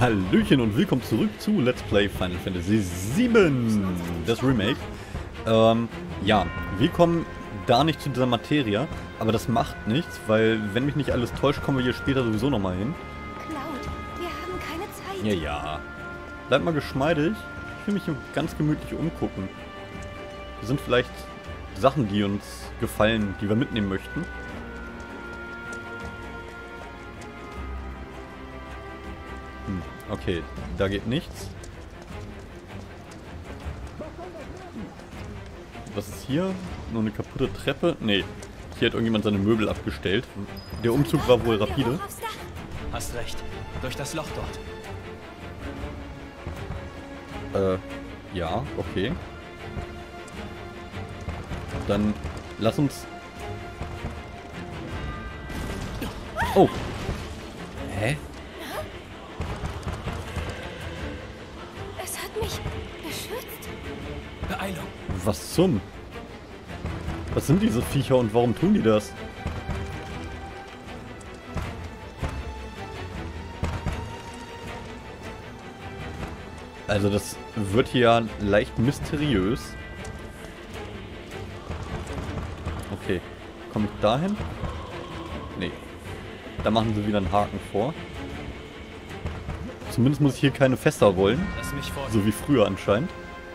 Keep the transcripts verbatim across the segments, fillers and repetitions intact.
Hallöchen und willkommen zurück zu Let's Play Final Fantasy sieben, das Remake. Ähm, ja, wir kommen da nicht zu dieser Materie, aber das macht nichts, weil, wenn mich nicht alles täuscht, kommen wir hier später sowieso nochmal hin. Cloud, wir haben keine Zeit. Ja, ja. Bleibt mal geschmeidig. Ich will mich hier ganz gemütlich umgucken. Hier sind vielleicht Sachen, die uns gefallen, die wir mitnehmen möchten. Hm, okay, da geht nichts. Was ist hier? Nur eine kaputte Treppe? Nee, hier hat irgendjemand seine Möbel abgestellt. Der Umzug war wohl rapide. Hast recht. Durch das Loch dort. Äh, ja, okay. Dann lass uns... Oh! Hä? Es hat mich beschützt. Beeilung. Was zum? Was sind diese Viecher und warum tun die das? Also das wird hier ja leicht mysteriös. Okay, komme ich dahin? Nee. Da machen sie wieder einen Haken vor. Zumindest muss ich hier keine Fässer wollen. Lass mich vor. So wie früher anscheinend.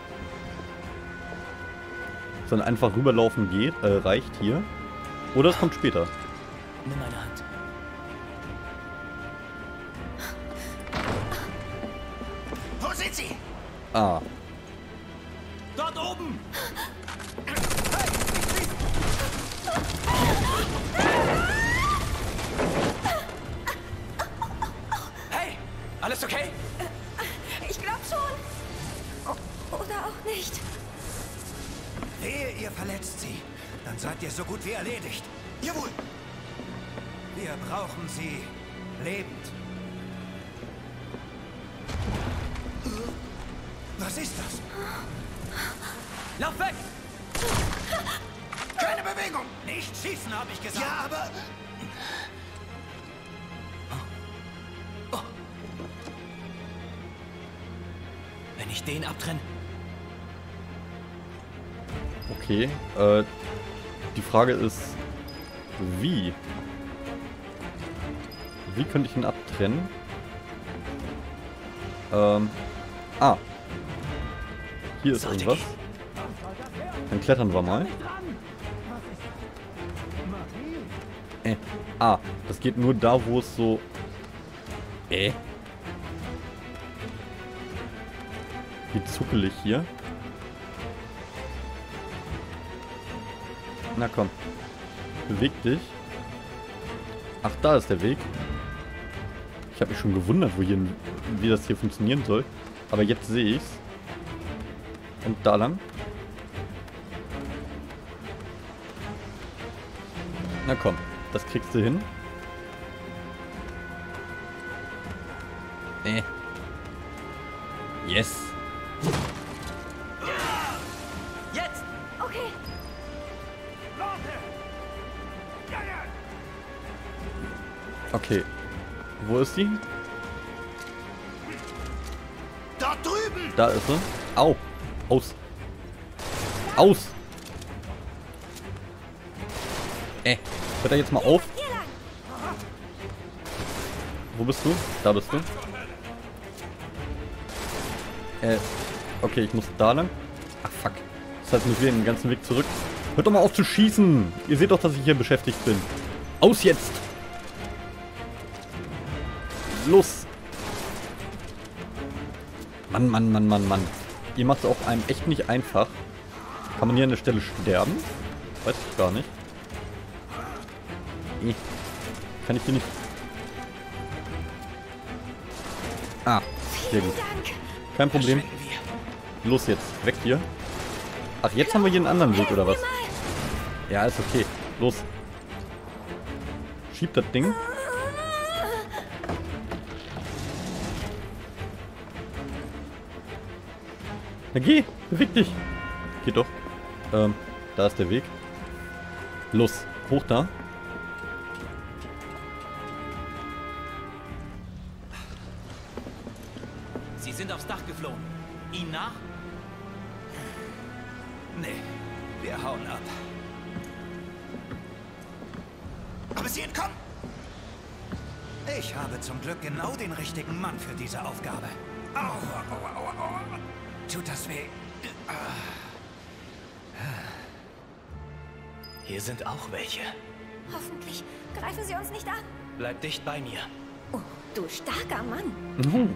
Sondern einfach rüberlaufen geht, äh, reicht hier. Oder es kommt später. Nimm meine Hand. Wo sind sie? Ah. Dort oben! Hey! Alles okay? Ich glaub schon. O- Oder auch nicht. Wehe, ihr verletzt sie. Dann seid ihr so gut wie erledigt. Jawohl. Wir brauchen sie lebend. Was ist das? Lauf weg! Keine Bewegung! Nicht schießen, habe ich gesagt. Ja, aber... Wenn ich den abtrenne. Okay, äh, die Frage ist, wie? Wie könnte ich ihn abtrennen? Ähm, ah. Hier ist Sollte irgendwas. Dann klettern wir mal. Äh, ah, das geht nur da, wo es so... Äh? Wie zuckelig hier. Na komm. Beweg dich. Ach, da ist der Weg. Ich habe mich schon gewundert, wo hier, wie das hier funktionieren soll. Aber jetzt sehe ich's. Und da lang. Na komm, das kriegst du hin. Äh. Yes. Jetzt! Okay. Okay. Wo ist die? Dort drüben! Da ist sie. Au. Aus. Aus. Äh. Hört er jetzt mal auf? Hier lang. Wo bist du? Da bist du. Äh. Okay, ich muss da lang. Ach, fuck. Das heißt, ich muss wieder den ganzen Weg zurück. Hört doch mal auf zu schießen. Ihr seht doch, dass ich hier beschäftigt bin. Aus jetzt. Los. Mann, Mann, Mann, Mann, Mann. Ihr macht es auch einem echt nicht einfach. Kann man hier an der Stelle sterben? Weiß ich gar nicht. Eh. Kann ich hier nicht... Ah, sehr gut. Dank. Kein Problem. Verschwinden wir. Los jetzt. Weg hier. Ach, jetzt haben wir hier einen anderen Weg, oder was? Ja, ist okay. Los. Schieb das Ding. Na geh, beweg dich. Geht doch. Ähm, da ist der Weg. Los, hoch da. sind aufs Dach geflohen. Ihnen nach? Nee, wir hauen ab. Aber sie entkommen! Ich habe zum Glück genau den richtigen Mann für diese Aufgabe. Aua, aua, aua, aua. Tut das weh? Hier sind auch welche. Hoffentlich greifen sie uns nicht an. Bleib dicht bei mir. Oh, du starker Mann. Mhm.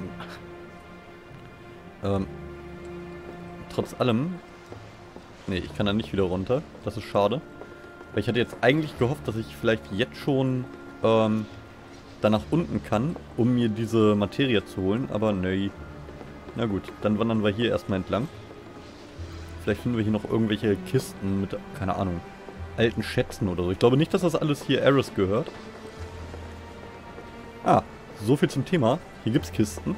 Ähm, trotz allem... Nee, ich kann da nicht wieder runter. Das ist schade. Weil ich hatte jetzt eigentlich gehofft, dass ich vielleicht jetzt schon ähm, da nach unten kann, um mir diese Materie zu holen. Aber nee. Na gut, dann wandern wir hier erstmal entlang. Vielleicht finden wir hier noch irgendwelche Kisten mit, keine Ahnung, alten Schätzen oder so. Ich glaube nicht, dass das alles hier Aeris gehört. Ah, so viel zum Thema. Hier gibt's Kisten.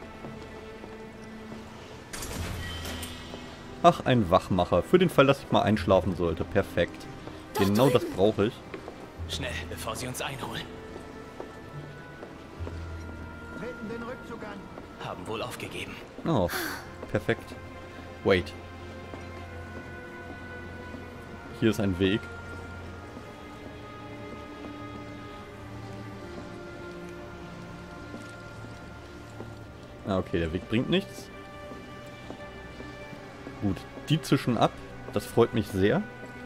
Ach, ein Wachmacher. Für den Fall, dass ich mal einschlafen sollte. Perfekt. Genau das brauche ich. Schnell, bevor sie uns einholen. Treten den Rückzug an. Haben wohl aufgegeben. Oh, perfekt. Wait. Hier ist ein Weg. Ah, okay, der Weg bringt nichts. Gut, die zischen ab. Das freut mich sehr.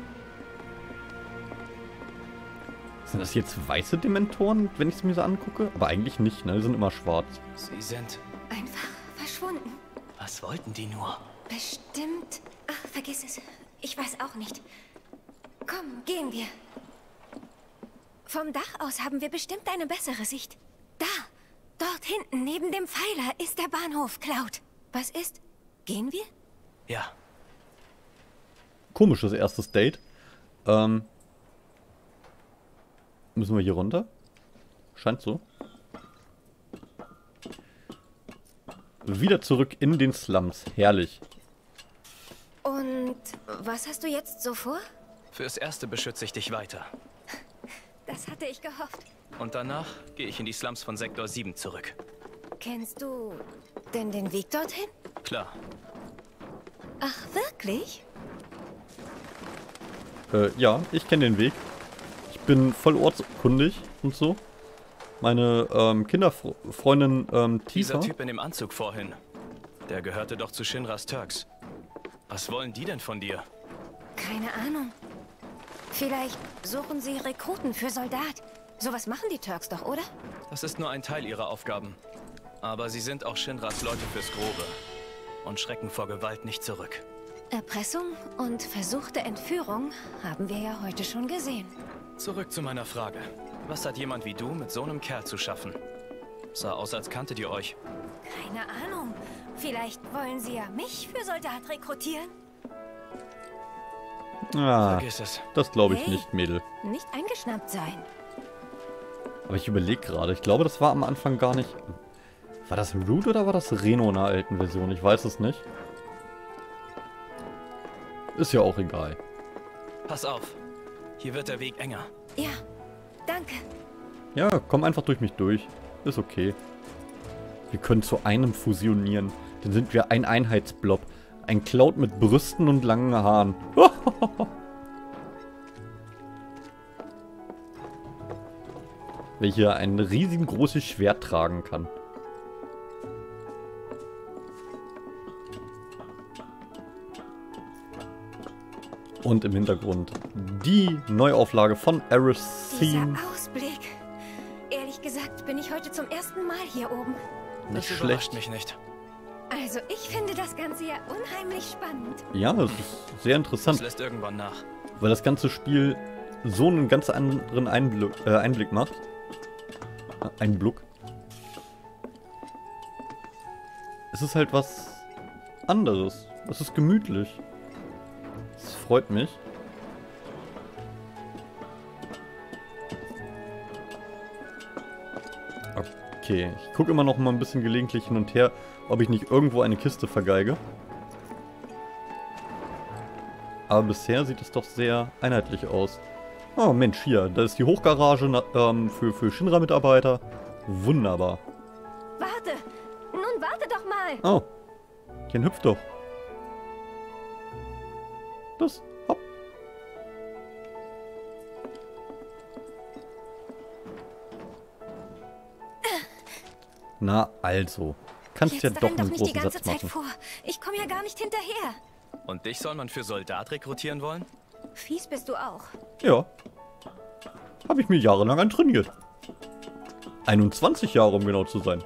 Sind das jetzt weiße Dementoren, wenn ich es mir so angucke? Aber eigentlich nicht, ne? Die sind immer schwarz. Sie sind... Einfach verschwunden. Was wollten die nur? Bestimmt. Ach, vergiss es. Ich weiß auch nicht. Komm, gehen wir. Vom Dach aus haben wir bestimmt eine bessere Sicht. Da, dort hinten, neben dem Pfeiler, ist der Bahnhof, Cloud. Was ist? Gehen wir? Ja. Komisches erstes Date. Ähm... Müssen wir hier runter? Scheint so. Wieder zurück in den Slums. Herrlich. Und was hast du jetzt so vor? Fürs Erste beschütze ich dich weiter. Das hatte ich gehofft. Und danach gehe ich in die Slums von Sektor sieben zurück. Kennst du denn den Weg dorthin? Klar. Ach, wirklich? Äh, ja, ich kenne den Weg. Ich bin voll ortskundig und so. Meine ähm, Kinderfreundin ähm, Dieser Tifa. Typ in dem Anzug vorhin, der gehörte doch zu Shinras Turks. Was wollen die denn von dir? Keine Ahnung. Vielleicht suchen sie Rekruten für Soldat. Sowas machen die Turks doch, oder? Das ist nur ein Teil ihrer Aufgaben. Aber sie sind auch Shinras Leute fürs Grobe und schrecken vor Gewalt nicht zurück. Erpressung und versuchte Entführung haben wir ja heute schon gesehen. Zurück zu meiner Frage. Was hat jemand wie du mit so einem Kerl zu schaffen? Sah aus, als kanntet ihr euch. Keine Ahnung. Vielleicht wollen sie ja mich für Soldat rekrutieren? Ah, Vergiss es. das glaube ich Hey. nicht, Mädel. Nicht eingeschnappt sein. Aber ich überlege gerade. Ich glaube, das war am Anfang gar nicht... War das Root oder war das Reno in der alten Version? Ich weiß es nicht. Ist ja auch egal. Pass auf. Hier wird der Weg enger. Ja, danke. Ja, komm einfach durch mich durch. Ist okay. Wir können zu einem fusionieren. Dann sind wir ein Einheitsblob. Ein Cloud mit Brüsten und langen Haaren. Welcher ein riesengroßes Schwert tragen kann. Und im Hintergrund die Neuauflage von Aeris Dieser Theme. Ausblick. Ehrlich gesagt bin ich heute zum ersten Mal hier oben. Nicht Das schlecht. überrascht mich nicht. Also ich finde das Ganze ja unheimlich spannend. Ja, das ist sehr Das interessant, lässt irgendwann nach. weil das ganze Spiel so einen ganz anderen Einblick, äh, Einblick macht. Äh, Einblick. Es ist halt was anderes. Es ist gemütlich. Das freut mich. Okay, ich gucke immer noch mal ein bisschen gelegentlich hin und her, ob ich nicht irgendwo eine Kiste vergeige. Aber bisher sieht es doch sehr einheitlich aus. Oh Mensch, hier, da ist die Hochgarage na, ähm, für, für Shinra-Mitarbeiter. Wunderbar. Warte, Nun warte doch mal. Oh. Jen, hüpf doch. Das, hopp. Na, also. Kannst Jetzt ja doch renn einen doch nicht die großen ganze Satz Zeit machen. vor. Ich komme ja gar nicht hinterher. Und dich soll man für Soldat rekrutieren wollen? Fies bist du auch. Ja. Habe ich mir jahrelang an trainiert. einundzwanzig Jahre, um genau zu sein.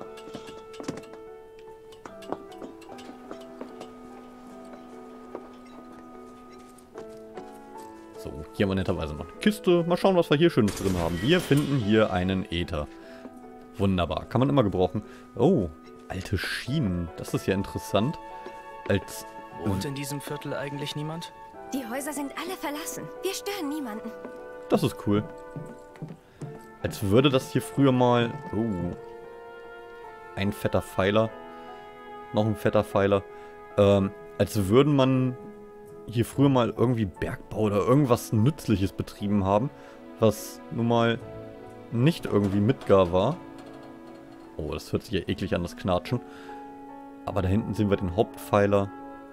So, hier haben wir netterweise noch eine Kiste. Mal schauen, was wir hier Schönes drin haben. Wir finden hier einen Äther. Wunderbar. Kann man immer gebrauchen. Oh, alte Schienen. Das ist ja interessant. Als... Wohnt in diesem Viertel eigentlich niemand? Die Häuser sind alle verlassen. Wir stören niemanden. Das ist cool. Als würde das hier früher mal... Oh. Ein fetter Pfeiler. Noch ein fetter Pfeiler. Ähm, als würden man hier früher mal irgendwie Bergbau oder irgendwas Nützliches betrieben haben. Was nun mal nicht irgendwie Midgar war. Oh, das hört sich ja eklig an, das Knatschen. Aber da hinten sehen wir den Hauptpfeiler.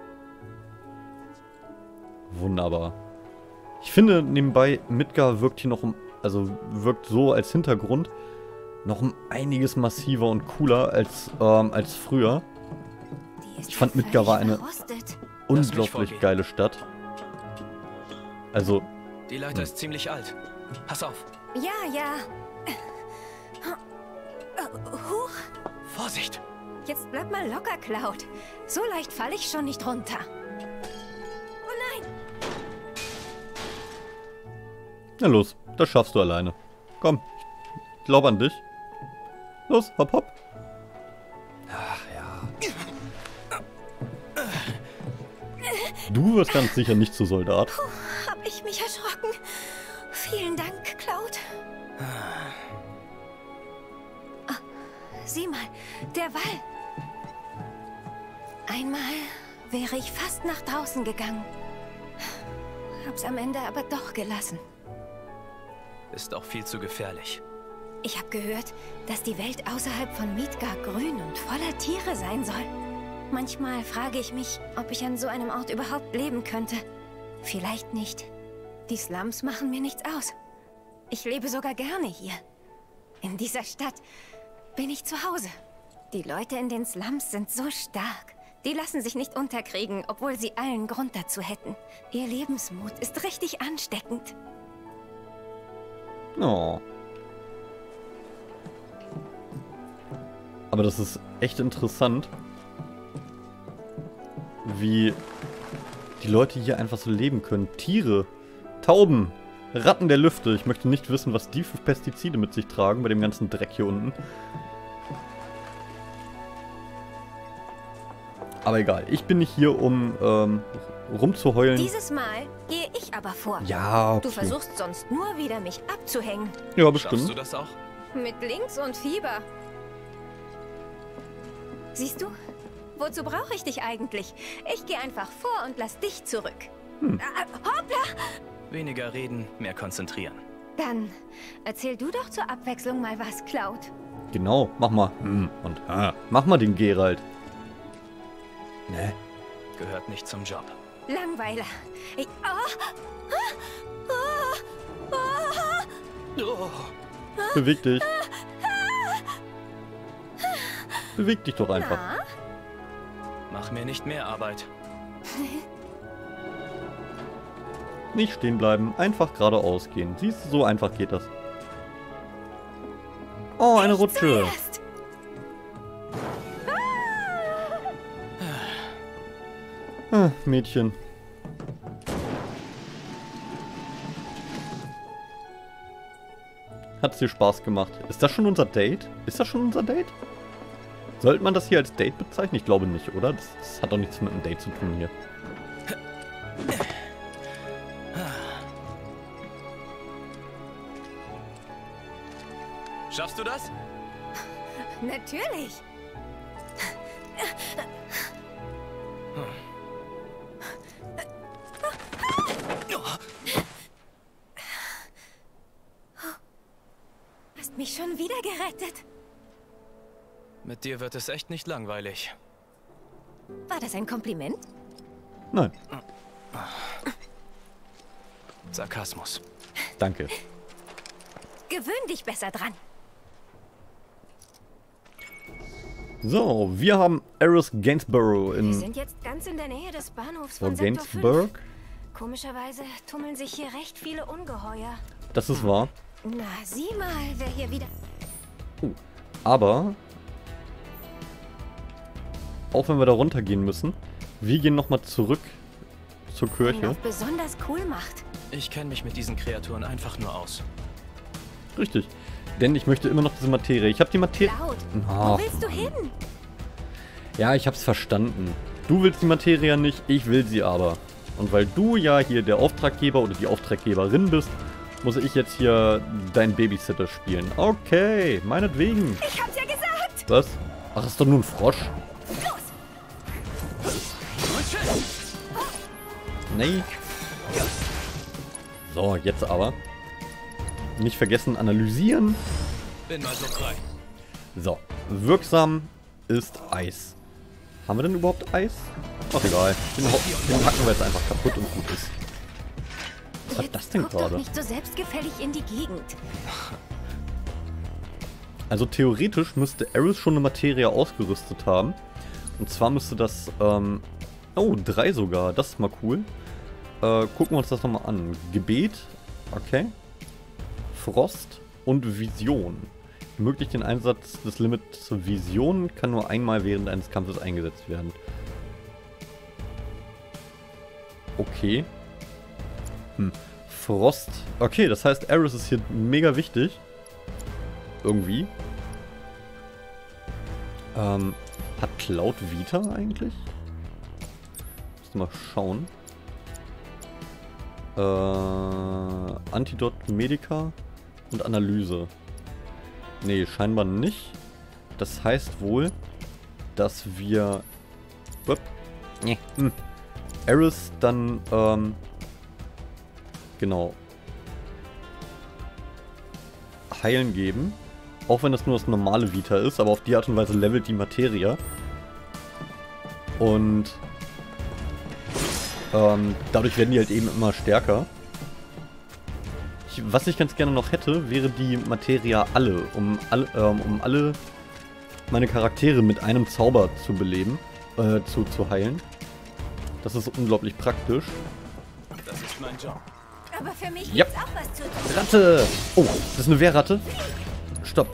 Wunderbar. Ich finde nebenbei, Midgar wirkt hier noch um, also wirkt so als Hintergrund noch um einiges massiver und cooler als, ähm, als früher. Die ist Ich fand völlig Midgar war eine verrostet. unglaublich vorgehen. geile Stadt. Also, Die Leiter ist ziemlich alt. Pass auf. Ja, ja. Äh, Huch. Vorsicht! Jetzt bleib mal locker, Cloud. So leicht falle ich schon nicht runter. Oh nein! na los, das schaffst du alleine. Komm, ich glaube an dich. Los, hopp, hopp. Ach ja. Du wirst ganz sicher nicht zu Soldat. Hab ich mich erschrocken. Vielen Dank, Cloud. Ah, sieh mal, der Wall. Einmal wäre ich fast nach draußen gegangen. Hab's am Ende aber doch gelassen. Ist auch viel zu gefährlich. Ich habe gehört, dass die Welt außerhalb von Midgar grün und voller Tiere sein soll. Manchmal frage ich mich, ob ich an so einem Ort überhaupt leben könnte. Vielleicht nicht. Die Slums machen mir nichts aus. Ich lebe sogar gerne hier. In dieser Stadt bin ich zu Hause. Die Leute in den Slums sind so stark. Die lassen sich nicht unterkriegen, obwohl sie allen Grund dazu hätten. Ihr Lebensmut ist richtig ansteckend. Oh. Aber das ist echt interessant, wie die Leute hier einfach so leben können. Tiere, Tauben, Ratten der Lüfte. Ich möchte nicht wissen, was die für Pestizide mit sich tragen bei dem ganzen Dreck hier unten. Aber egal, ich bin nicht hier, um ähm, rumzuheulen. Dieses Mal gehe ich aber vor. Ja, okay. Du versuchst sonst nur wieder, mich abzuhängen. Ja, Schaffst du bestimmt. das auch? Mit Links und Fieber. Siehst du? Wozu brauche ich dich eigentlich? Ich gehe einfach vor und lass dich zurück. Hm. Äh, hoppla! Weniger reden, mehr konzentrieren. Dann erzähl du doch zur Abwechslung mal was, Cloud. Genau, mach mal. Hm, und ah, mach mal den Geralt. Ne? Gehört nicht zum Job. Langweiler. Ich, oh, oh, oh, Oh, Beweg dich. Beweg dich doch einfach. na? mach mir nicht mehr Arbeit. Nicht stehen bleiben, einfach geradeaus gehen. Siehst du, so einfach geht das. Oh, eine Ich Rutsche. zuerst. Ah, Mädchen. Hat's dir Spaß gemacht? Ist das schon unser Date? Ist das schon unser Date? Sollte man das hier als Date bezeichnen? Ich glaube nicht, oder? Das, das hat doch nichts mit einem Date zu tun hier. Schaffst du das? Natürlich. Hast mich schon wieder gerettet. Mit dir wird es echt nicht langweilig. War das ein Kompliment? Nein. Sarkasmus. Danke. Gewöhn dich besser dran. So, wir haben Eris Gainsborough Wir in... sind jetzt ganz in der Nähe des Bahnhofs Wo von Sektor Gainsborough? fünf. Komischerweise tummeln sich hier recht viele Ungeheuer. Das ist wahr. Na, sieh mal, wer hier wieder... Oh. Aber... Auch wenn wir da runtergehen müssen, wir gehen nochmal zurück zur ihn Kirche. auf besonders cool macht. Ich kenne mich mit diesen Kreaturen einfach nur aus. Richtig. Denn ich möchte immer noch diese Materie. Ich habe die Materie... Laut. Ach, Wo willst du hin? ja, ich hab's verstanden. Du willst die Materie nicht, ich will sie aber. Und weil du ja hier der Auftraggeber oder die Auftraggeberin bist, muss ich jetzt hier dein Babysitter spielen. Okay, meinetwegen. Ich hab's ja gesagt. Was? Ach, das ist doch nur ein Frosch. Los. Nee. So, jetzt aber. Nicht vergessen, analysieren. Bin mal so frei. So, wirksam ist Eis. Haben wir denn überhaupt Eis? Ach egal, den, den hacken wir jetzt einfach kaputt und gut ist. Was hat das denn Guck doch gerade? nicht so selbstgefällig in die Gegend. Also theoretisch müsste Eris schon eine Materie ausgerüstet haben. Und zwar müsste das, ähm... oh, drei sogar. Das ist mal cool. Äh, gucken wir uns das nochmal an. Gebet. Okay. Frost und Vision. Ermöglicht den Einsatz des Limits Vision, kann nur einmal während eines Kampfes eingesetzt werden. Okay. Hm. Frost. Okay, das heißt, Eris ist hier mega wichtig. Irgendwie. Ähm, hat Cloud Vita eigentlich? Müssen wir mal schauen. Äh, Antidot Medica und Analyse. Nee, scheinbar nicht. Das heißt wohl, dass wir... Upp, nee, hm. Eris dann, ähm... genau. Heilen geben. Auch wenn das nur das normale Vita ist, aber auf die Art und Weise levelt die Materie. Und... Ähm, dadurch werden die halt eben immer stärker. Ich, was ich ganz gerne noch hätte, wäre die Materia alle, um alle, ähm, um alle meine Charaktere mit einem Zauber zu beleben, äh, zu, zu heilen. Das ist unglaublich praktisch. Das ist mein Job. Aber für mich Yep. gibt's auch was zu tun. Ratte! Oh, das ist eine Wehrratte. Stopp.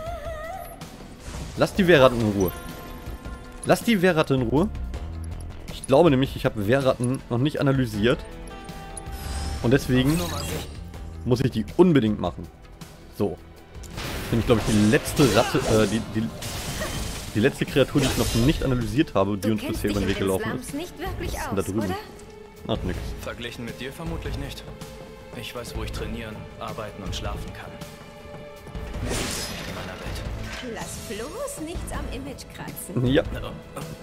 Lass die Wehrratten in Ruhe. Lass die Wehrratte in Ruhe. Ich glaube nämlich, ich habe Wehrratten noch nicht analysiert. Und deswegen muss ich die unbedingt machen. So. Das ist nämlich, glaube ich, die letzte Ratte, äh, die, die, die letzte Kreatur, die ich noch nicht analysiert habe, die Du uns kennst bisher über den dich Weg in den gelaufen ist. Slums nicht wirklich Was ist aus, denn da drüben? oder? Ach, nix. Verglichen mit dir vermutlich nicht. Ich weiß, wo ich trainieren, arbeiten und schlafen kann. Mehr gibt es nicht in meiner Welt. Lass bloß nichts am Image kratzen. Ja, Oh, oh.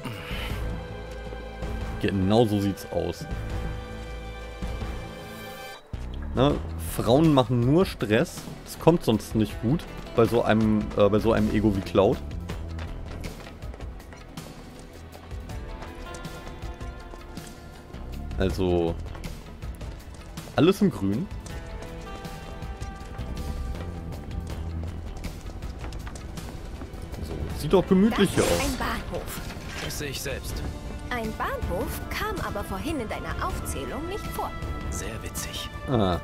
genau so sieht's aus. Na, Frauen machen nur Stress. Das kommt sonst nicht gut bei so einem, äh, bei so einem Ego wie Cloud. Also alles im Grün. So, sieht doch gemütlich hier Das ist aus. ein Bahnhof. Das sehe ich selbst. Ein Bahnhof kam aber vorhin in deiner Aufzählung nicht vor. Sehr witzig. Ah.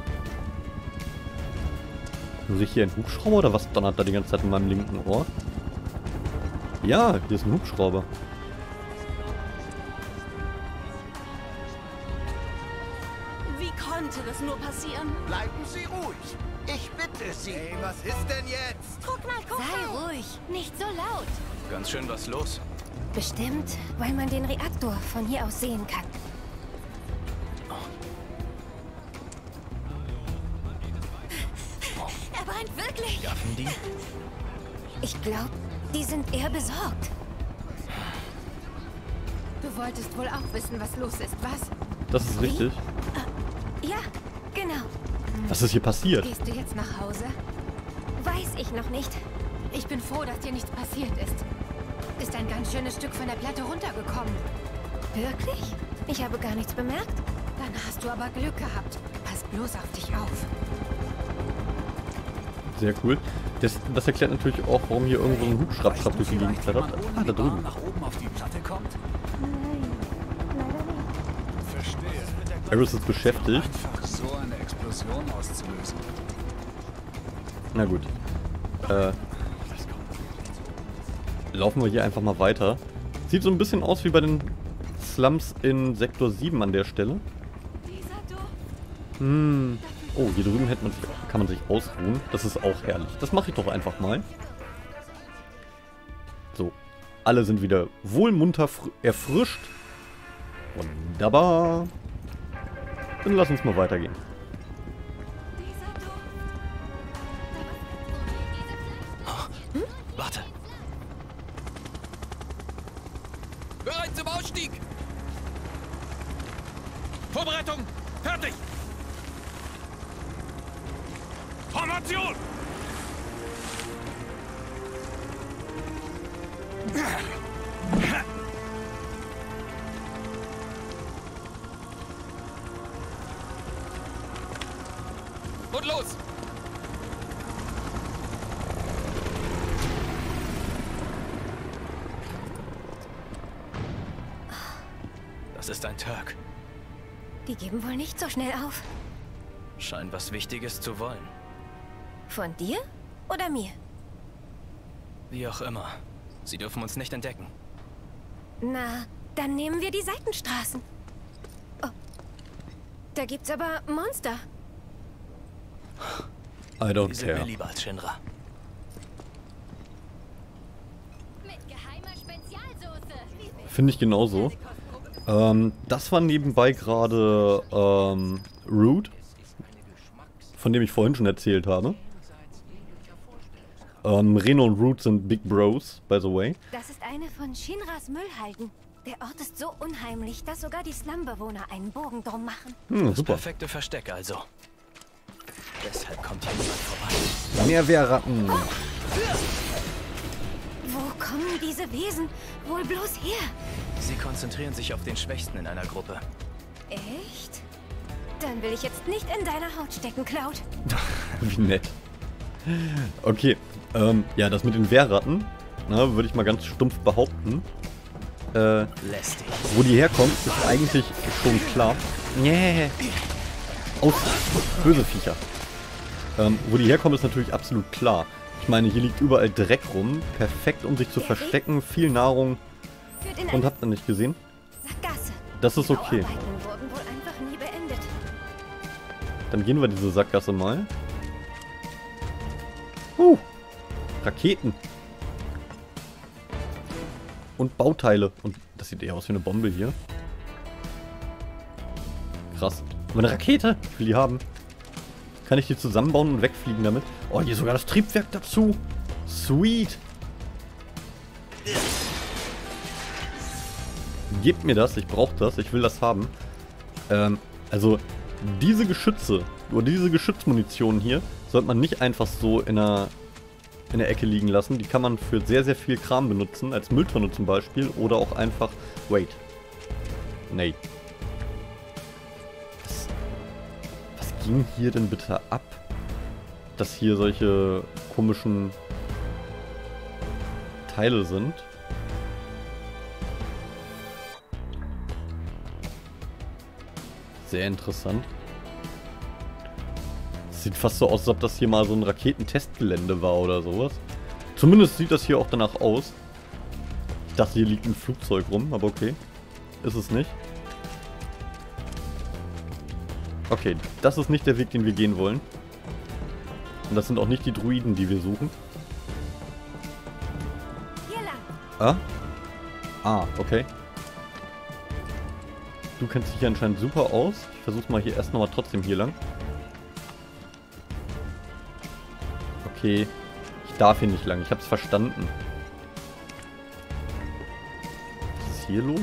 Höre ich hier einen Hubschrauber oder was donnert da die ganze Zeit in meinem linken Ohr? Ja, hier ist ein Hubschrauber. Wie konnte das nur passieren? Bleiben Sie ruhig. Ich bitte Sie. Hey, was ist denn jetzt? Guck mal, guck Sei mal. ruhig, nicht so laut. Ganz schön was los. Bestimmt, weil man den Reaktor von hier aus sehen kann. Er brennt wirklich. Gaffen die? Ich glaube, die sind eher besorgt. Du wolltest wohl auch wissen, was los ist, was? Das ist richtig. Ja, genau. Was ist hier passiert? Gehst du jetzt nach Hause? Weiß ich noch nicht. Ich bin froh, dass dir nichts passiert ist. Ist ein ganz schönes Stück von der Platte runtergekommen. Wirklich? Ich habe gar nichts bemerkt. Dann hast du aber Glück gehabt. Pass bloß auf dich auf. Sehr cool. Das, das erklärt natürlich auch, warum hier irgendwo ein Hubschrappschrapp durch die Gegend klettert. Ah, da drüben. nach oben auf die Platte kommt? Nein, leider nicht. Verstehe. Aeris ist beschäftigt. Einfach so eine Explosion auszulösen. Na gut. Äh, laufen wir hier einfach mal weiter. Sieht so ein bisschen aus wie bei den Slums in Sektor sieben an der Stelle. Hm. Oh, hier drüben hätte man sich, kann man sich ausruhen. Das ist auch herrlich. Das mache ich doch einfach mal. So. Alle sind wieder wohlmunter erfrischt. Wunderbar. Dann lass uns mal weitergehen. Hm? Warte. Bereit zum Ausstieg! Vorbereitung! Fertig! Formation! Und los! Das ist ein Turk. Die geben wohl nicht so schnell auf. Scheint was Wichtiges zu wollen. Von dir oder mir? Wie auch immer. Sie dürfen uns nicht entdecken. Na, dann nehmen wir die Seitenstraßen. Oh. Da gibt's aber Monster. I don't Die sind mir care. lieber als Shinra. Mit geheimer Spezialsoße. Finde ich genauso. Ähm, das war nebenbei gerade ähm, Root, von dem ich vorhin schon erzählt habe. Ähm, Reno und Root sind Big Bros, by the way. Das ist eine von Shinras Müllhalden. Der Ort ist so unheimlich, dass sogar die Slumbewohner einen Bogen drum machen. Hm, Das super. perfekte Versteck also. Deshalb kommt hier niemand vorbei. Meerwehrratten. Wo kommen diese Wesen wohl bloß her? Sie konzentrieren sich auf den Schwächsten in einer Gruppe. Echt? Dann will ich jetzt nicht in deiner Haut stecken, Cloud. Wie nett. Okay, ähm, ja, das mit den Wehrratten, ne, würde ich mal ganz stumpf behaupten. Äh, Lästig. wo die herkommt, ist eigentlich schon klar. Nee. Aus böse Viecher. Ähm, wo die herkommen, ist natürlich absolut klar. Ich meine, hier liegt überall Dreck rum. Perfekt, um sich zu verstecken. Viel Nahrung. Führt in Und eine habt ihr nicht gesehen? Sackgasse. Das ist Die okay. Bauarbeiten wurden wohl einfach nie beendet. Dann gehen wir diese Sackgasse mal. Uh, Raketen. Und Bauteile. Und das sieht eher aus wie eine Bombe hier. Krass. Aber eine Rakete. Ich will die haben. Kann ich die zusammenbauen und wegfliegen damit? Oh, hier sogar das Triebwerk dazu. Sweet. Gebt mir das. Ich brauche das. Ich will das haben. Ähm, also diese Geschütze oder diese Geschützmunition hier sollte man nicht einfach so in der, in der Ecke liegen lassen. Die kann man für sehr, sehr viel Kram benutzen. Als Mülltonne zum Beispiel. Oder auch einfach... Wait. Nee. Was, was ging hier denn bitte ab? Dass hier solche komischen Teile sind. Sehr interessant. Sieht fast so aus, als ob das hier mal so ein Raketentestgelände war oder sowas. Zumindest sieht das hier auch danach aus. Ich dachte, hier liegt ein Flugzeug rum, aber okay. Ist es nicht. Okay, das ist nicht der Weg, den wir gehen wollen. Und das sind auch nicht die Druiden, die wir suchen. Hier lang. Ah? Ah, okay. Du kennst dich hier anscheinend super aus. Ich versuch's mal hier erst nochmal trotzdem hier lang. Okay. Ich darf hier nicht lang. Ich hab's verstanden. Was ist hier los?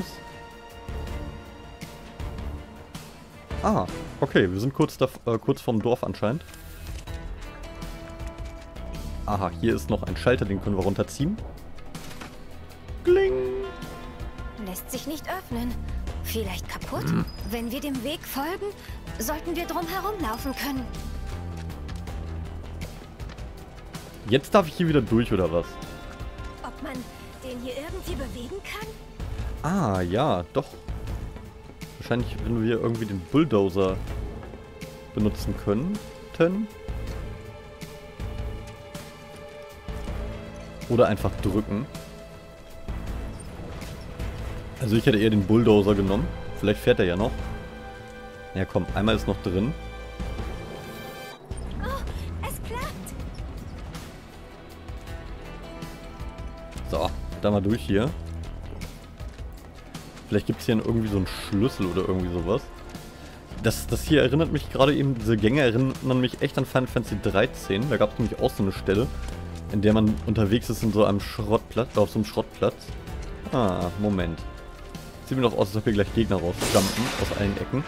Ah, okay. Wir sind kurz, da, äh, kurz vorm Dorf anscheinend. Aha, hier ist noch ein Schalter, den können wir runterziehen. Kling! Lässt sich nicht öffnen. Vielleicht kaputt? Hm. Wenn wir dem Weg folgen, sollten wir drum herumlaufen können. Jetzt darf ich hier wieder durch, oder was? Ob man den hier irgendwie bewegen kann? Ah, ja, doch. Wahrscheinlich, wenn wir irgendwie den Bulldozer benutzen könnten. Oder einfach drücken. Also ich hätte eher den Bulldozer genommen. Vielleicht fährt er ja noch. Ja komm, einmal ist noch drin. Oh, es klappt. So, da mal durch hier. Vielleicht gibt es hier irgendwie so einen Schlüssel oder irgendwie sowas. Das, das hier erinnert mich gerade eben, diese Gänge erinnern mich echt an Final Fantasy dreizehn. Da gab es nämlich auch so eine Stelle, in der man unterwegs ist in so einem Schrottplatz, auf so einem Schrottplatz. Ah, Moment. Sieht mir doch aus, als ob hier gleich Gegner rausjumpen aus allen Ecken.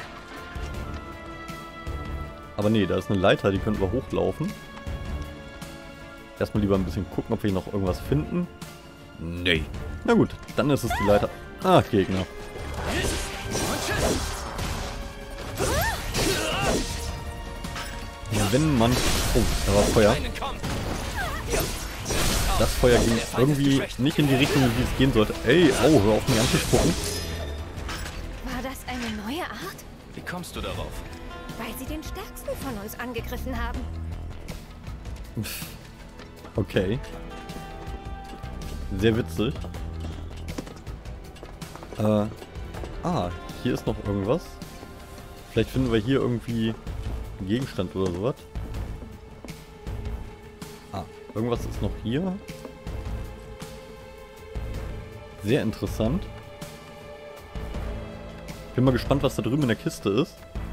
Aber nee, da ist eine Leiter, die könnten wir hochlaufen. Erstmal lieber ein bisschen gucken, ob wir hier noch irgendwas finden. Nee. Na gut, dann ist es die Leiter. Ah, Gegner. Wenn man... Oh, da war Feuer. Das Feuer ging irgendwie nicht in die Richtung, wie es gehen sollte. Ey, oh, hör auf mich anzuspucken. War das eine neue Art? Wie kommst du darauf? Weil sie den Stärksten von uns angegriffen haben. Okay. Sehr witzig. Äh, ah, hier ist noch irgendwas. Vielleicht finden wir hier irgendwie einen Gegenstand oder sowas. Ah, irgendwas ist noch hier. Sehr interessant. Bin mal gespannt, was da drüben in der Kiste ist.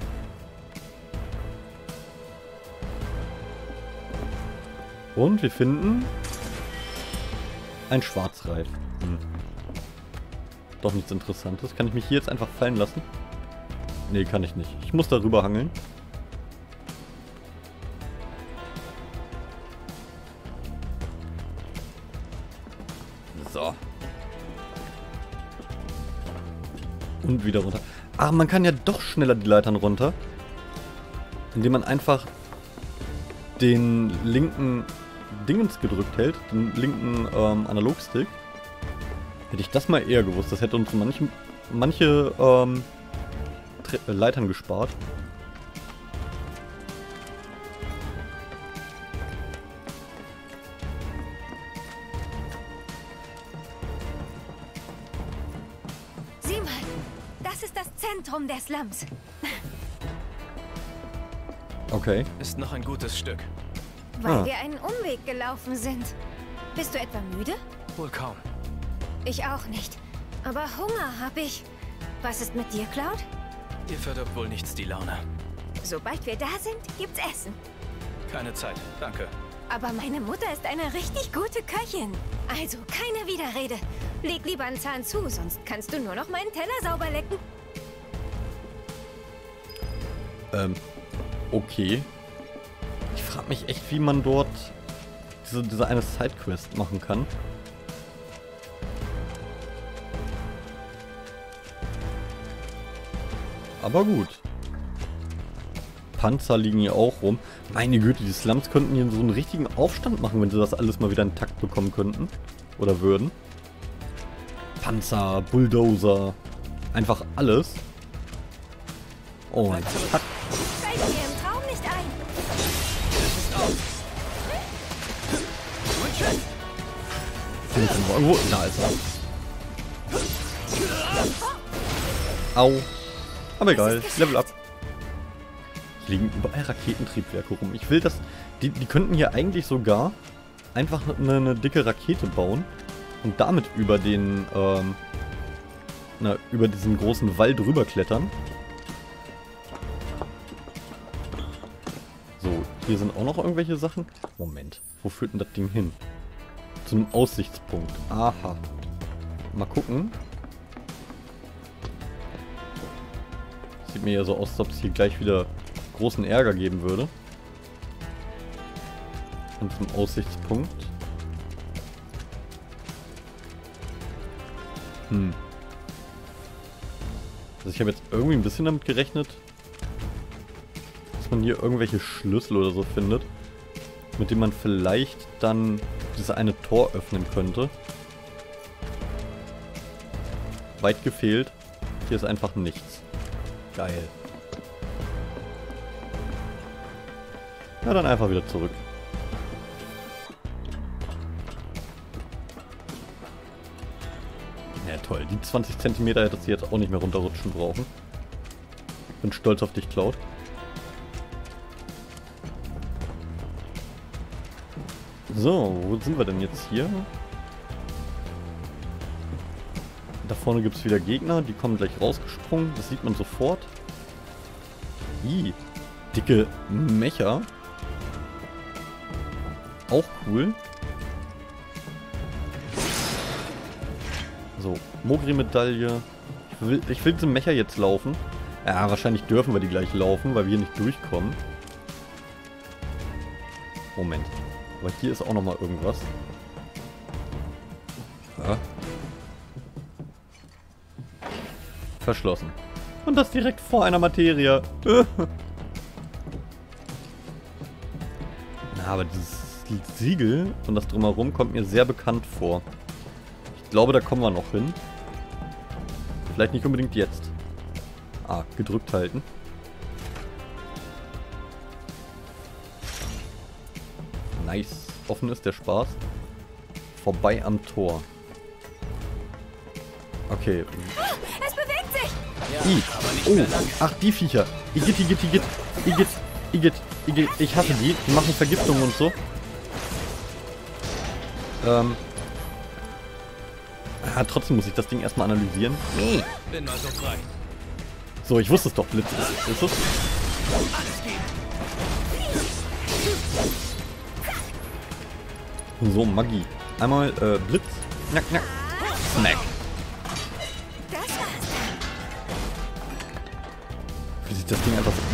Und wir finden ein Schwarzreif. Hm. Doch nichts Interessantes. Kann ich mich hier jetzt einfach fallen lassen? Nee, kann ich nicht. Ich muss darüber hangeln. So. Und wieder runter. Ah, man kann ja doch schneller die Leitern runter. Indem man einfach den linken Dingens gedrückt hält. Den linken ähm, Analogstick. Hätte ich das mal eher gewusst. Das hätte uns manche, manche ähm, Leitern gespart. Sieh mal, das ist das Zentrum der Slums. Okay. Ist noch ein gutes Stück. Weil Ah. wir einen Umweg gelaufen sind. Bist du etwa müde? Wohl kaum. Ich auch nicht. Aber Hunger hab ich. Was ist mit dir, Cloud? Dir verdirbt wohl nichts die Laune. Sobald wir da sind, gibt's Essen. Keine Zeit, danke. Aber meine Mutter ist eine richtig gute Köchin. Also keine Widerrede. Leg lieber einen Zahn zu, sonst kannst du nur noch meinen Teller sauber lecken. Ähm, okay. Ich frage mich echt, wie man dort diese, diese eine Sidequest machen kann. Aber gut. Panzer liegen hier auch rum. Meine Güte, die Slums könnten hier so einen richtigen Aufstand machen, wenn sie das alles mal wieder in Takt bekommen könnten. Oder würden. Panzer, Bulldozer. Einfach alles. Oh, ein Zack. Steig mir im Traum nicht ein. Finde ich noch irgendwo. Da ist er. Au. Aber egal, Level up. Hier liegen überall Raketentriebwerke rum. Ich will das... Die, die könnten hier eigentlich sogar einfach eine, eine dicke Rakete bauen und damit über den... Ähm, na, über diesen großen Wall drüber klettern. So, hier sind auch noch irgendwelche Sachen. Moment, wo führt denn das Ding hin? Zu einem Aussichtspunkt. Aha. Mal gucken. Sieht mir ja so aus, als ob es hier gleich wieder großen Ärger geben würde. an diesem Aussichtspunkt. Hm. Also ich habe jetzt irgendwie ein bisschen damit gerechnet, dass man hier irgendwelche Schlüssel oder so findet, mit denen man vielleicht dann dieses eine Tor öffnen könnte. Weit gefehlt. Hier ist einfach nichts. Geil. Ja, dann einfach wieder zurück. Ja, toll. Die zwanzig Zentimeter hättest du jetzt auch nicht mehr runterrutschen brauchen. Bin stolz auf dich, Cloud. So, wo sind wir denn jetzt hier? Da vorne gibt es wieder Gegner, die kommen gleich rausgesprungen, das sieht man sofort. Ih, dicke Mecher. Auch cool. So, Mogri-Medaille. Ich will, ich will diesen Mecher jetzt laufen. Ja, wahrscheinlich dürfen wir die gleich laufen, weil wir hier nicht durchkommen. Moment. Aber hier ist auch nochmal irgendwas. Ja. Verschlossen. Und das direkt vor einer Materie. Na, aber dieses Siegel und das Drumherum kommt mir sehr bekannt vor. Ich glaube, da kommen wir noch hin. Vielleicht nicht unbedingt jetzt. Ah, gedrückt halten. Nice. Offen ist der Spaß. Vorbei am Tor. Okay. Es bewegt sich! I. Oh, ach, die Viecher. Igitt, Igitt, Igitt. Igitt, Igitt, Igitt. Ich hasse die. Die machen Vergiftung und so. Ähm. Ja, trotzdem muss ich das Ding erstmal analysieren. Nee. Bin mal so frei. So, ich wusste es doch, Blitz ist, ist es. So, Magie. Einmal äh, Blitz. Knack, knack. Snack. Das war's. Wie sich das Ding einfach so...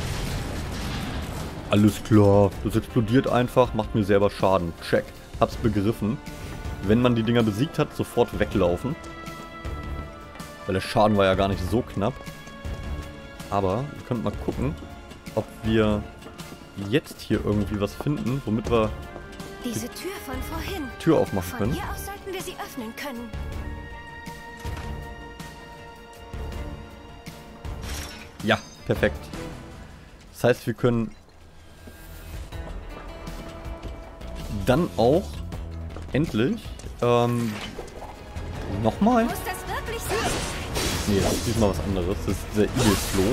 Alles klar. Das explodiert einfach, macht mir selber Schaden. Check. Hab's begriffen. Wenn man die Dinger besiegt hat, sofort weglaufen. Weil der Schaden war ja gar nicht so knapp. Aber wir könnten mal gucken, ob wir jetzt hier irgendwie was finden, womit wir Diese Tür von vorhin. Tür aufmachen Von können. hier aus sollten wir sie öffnen können. Ja, perfekt. Das heißt, wir können dann auch endlich ähm, nochmal. Muss das wirklich sein? Nee, das ist diesmal was anderes. Das ist der Igelfloh.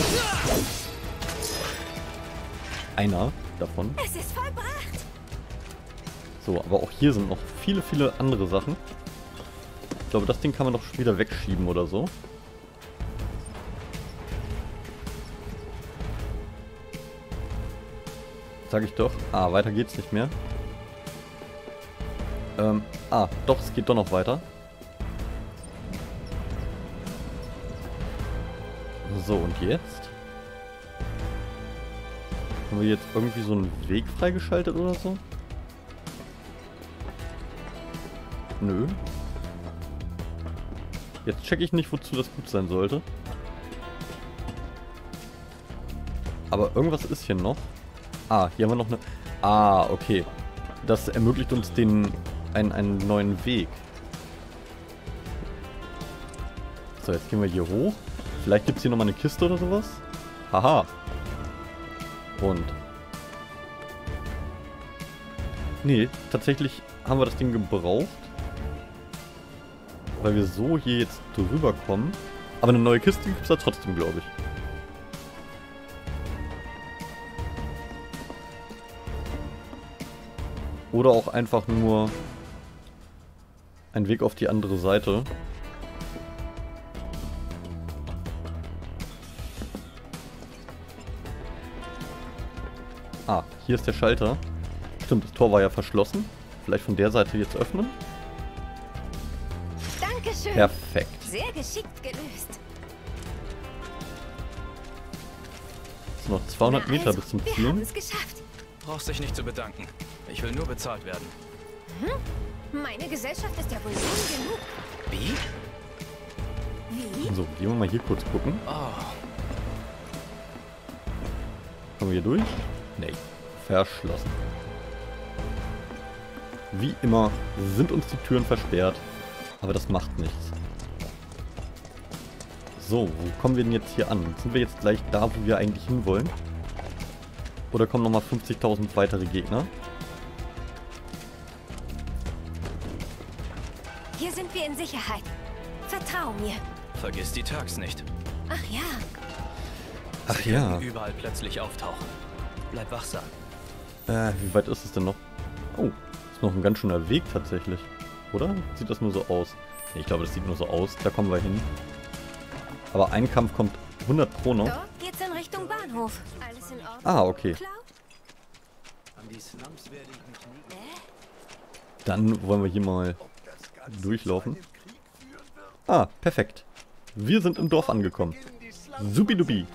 Einer davon. Es ist vollbracht. So, aber auch hier sind noch viele, viele andere Sachen. Ich glaube, das Ding kann man doch wieder wegschieben oder so. Sag ich doch. Ah, weiter geht's nicht mehr. Ähm, ah, doch, es geht doch noch weiter. So, und jetzt? Haben wir jetzt irgendwie so einen Weg freigeschaltet oder so? Nö. Jetzt checke ich nicht, wozu das gut sein sollte. Aber irgendwas ist hier noch. Ah, hier haben wir noch eine... Ah, okay. Das ermöglicht uns den einen, einen neuen Weg. So, jetzt gehen wir hier hoch. Vielleicht gibt es hier nochmal eine Kiste oder sowas. Haha. Und... Nee, tatsächlich haben wir das Ding gebraucht. Weil wir so hier jetzt drüber kommen. Aber eine neue Kiste gibt es da trotzdem, glaube ich. Oder auch einfach nur ein Weg auf die andere Seite. Ah, hier ist der Schalter. Stimmt, das Tor war ja verschlossen. Vielleicht von der Seite jetzt öffnen. Dankeschön. Perfekt. Sehr geschickt gelöst. Es sind noch zweihundert Meter Also, bis zum wir Ziel. haben es geschafft. Brauchst dich nicht zu bedanken. Ich will nur bezahlt werden. Hm? Meine Gesellschaft ist ja wohl jung genug. Wie? Wie? So, gehen wir mal hier kurz gucken. Oh, Kommen wir hier durch? Nee. Verschlossen. Wie immer sind uns die Türen versperrt. Aber das macht nichts. So, wo kommen wir denn jetzt hier an? Sind wir jetzt gleich da, wo wir eigentlich hinwollen? Oder kommen nochmal fünfzigtausend weitere Gegner? Hier sind wir in Sicherheit. Vertrau mir. vergiss die Tags nicht. Ach ja. Ach ja. Überall plötzlich auftauchen. Bleib wachsam. Äh, wie weit ist es denn noch? Oh, ist noch ein ganz schöner Weg tatsächlich. Oder? Sieht das nur so aus? Nee, ich glaube, das sieht nur so aus. Da kommen wir hin. Aber ein Kampf kommt hundert pro noch. Dort geht's in Richtung Bahnhof. Alles in Ordnung? Ah, okay. Cloud? An die Slums werde ich mich nie... Dann wollen wir hier mal durchlaufen. Ah, perfekt. Wir sind im Dorf angekommen. Supidubi.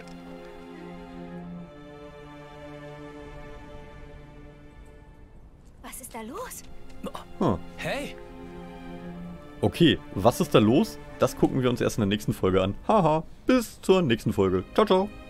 Was ist da los? Hm. Hey! Okay, was ist da los? Das gucken wir uns erst in der nächsten Folge an. Haha, bis zur nächsten Folge. Ciao, ciao.